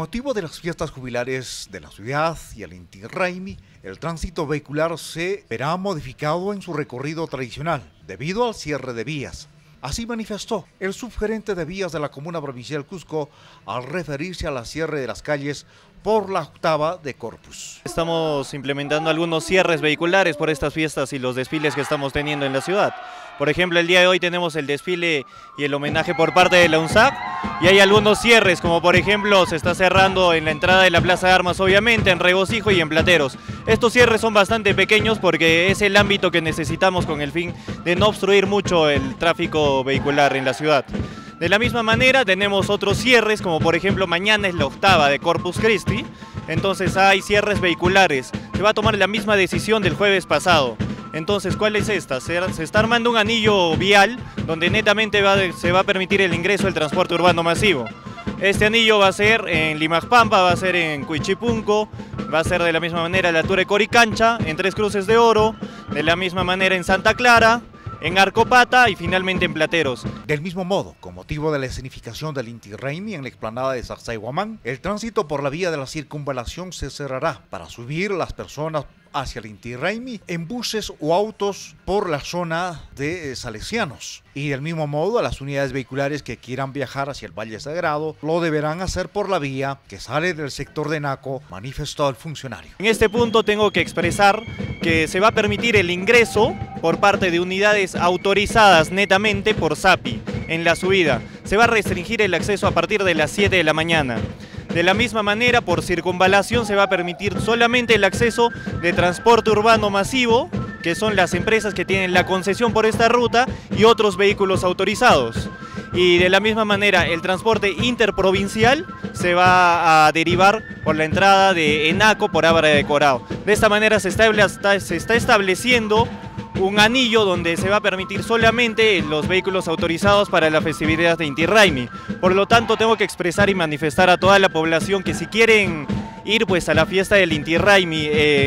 motivo de las fiestas jubilares de la ciudad y el Inti Raymi, el tránsito vehicular se verá modificado en su recorrido tradicional debido al cierre de vías. Así manifestó el subgerente de vías de la Comuna Provincial Cusco al referirse al cierre de las calles por la octava de Corpus. Estamos implementando algunos cierres vehiculares por estas fiestas y los desfiles que estamos teniendo en la ciudad. Por ejemplo, el día de hoy tenemos el desfile y el homenaje por parte de la UNSAC y hay algunos cierres, como por ejemplo se está cerrando en la entrada de la Plaza de Armas, obviamente, en Regocijo y en Plateros. Estos cierres son bastante pequeños porque es el ámbito que necesitamos con el fin de no obstruir mucho el tráfico vehicular en la ciudad. De la misma manera tenemos otros cierres, como por ejemplo mañana es la octava de Corpus Christi, entonces hay cierres vehiculares. Se va a tomar la misma decisión del jueves pasado. Entonces, ¿cuál es esta? Se está armando un anillo vial donde netamente se va a permitir el ingreso del transporte urbano masivo. Este anillo va a ser en Limajpampa, va a ser en Cuichipunco, va a ser de la misma manera en la altura de Coricancha, en Tres Cruces de Oro, de la misma manera en Santa Clara, en Arcopata y finalmente en Plateros. Del mismo modo, con motivo de la escenificación del Inti Raymi en la explanada de Sacsayhuamán, el tránsito por la vía de la circunvalación se cerrará para subir las personas hacia el Inti Raymi en buses o autos por la zona de Salesianos. Y del mismo modo, las unidades vehiculares que quieran viajar hacia el Valle Sagrado lo deberán hacer por la vía que sale del sector de Naco, manifestó el funcionario. En este punto tengo que expresar que se va a permitir el ingreso por parte de unidades autorizadas netamente por SAPI en la subida. Se va a restringir el acceso a partir de las 7 de la mañana. De la misma manera, por circunvalación se va a permitir solamente el acceso de transporte urbano masivo, que son las empresas que tienen la concesión por esta ruta y otros vehículos autorizados. Y de la misma manera, el transporte interprovincial se va a derivar por la entrada de Enaco por Abra de Corao. De esta manera se está estableciendo un anillo donde se va a permitir solamente los vehículos autorizados para la festividad de Inti Raymi. Por lo tanto, tengo que expresar y manifestar a toda la población que si quieren ir pues a la fiesta del Inti Raymi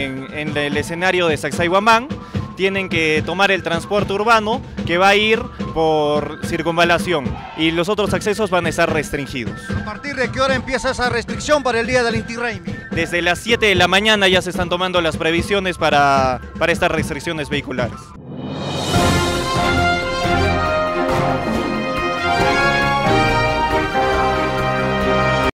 en el escenario de Sacsayhuamán, tienen que tomar el transporte urbano que va a ir por circunvalación y los otros accesos van a estar restringidos. ¿A partir de qué hora empieza esa restricción para el día del Inti Raymi? Desde las 7 de la mañana ya se están tomando las previsiones para estas restricciones vehiculares.